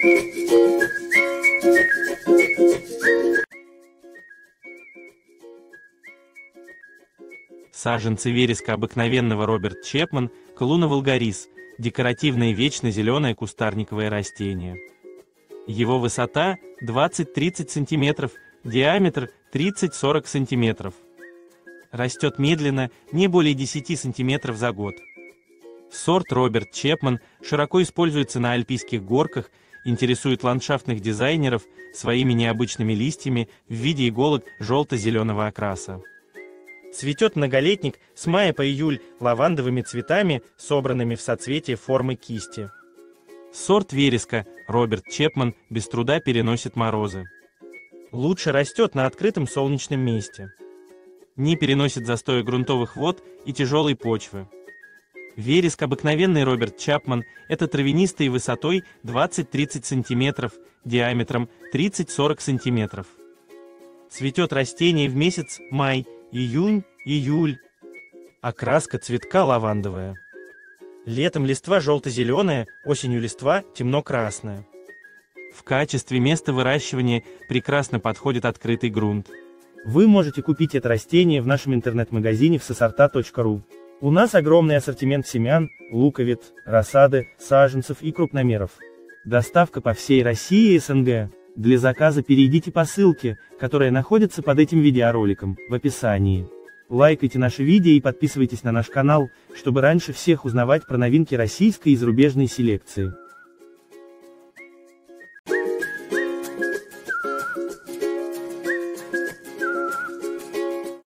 Саженцы вереска обыкновенного Роберт Чепман, Калуна вулгарис, декоративное вечно-зеленое кустарниковое растение. Его высота 20-30 см, диаметр 30-40 см. Растет медленно, не более 10 см за год. Сорт Роберт Чепман широко используется на альпийских горках, интересует ландшафтных дизайнеров своими необычными листьями в виде иголок желто-зеленого окраса. Цветет многолетник с мая по июль лавандовыми цветами, собранными в соцветие формы кисти. Сорт вереска Роберт Чепман без труда переносит морозы. Лучше растет на открытом солнечном месте. Не переносит застоя грунтовых вод и тяжелой почвы. Вереск обыкновенный Роберт Чапман – это травянистый высотой 20-30 см, диаметром 30-40 см. Цветет растение в месяц май, июнь, июль. Окраска цветка лавандовая. Летом листва желто-зеленая, осенью листва темно-красная. В качестве места выращивания прекрасно подходит открытый грунт. Вы можете купить это растение в нашем интернет-магазине в сосорта.ру. У нас огромный ассортимент семян, луковиц, рассады, саженцев и крупномеров. Доставка по всей России и СНГ. Для заказа перейдите по ссылке, которая находится под этим видеороликом, в описании. Лайкайте наши видео и подписывайтесь на наш канал, чтобы раньше всех узнавать про новинки российской и зарубежной селекции.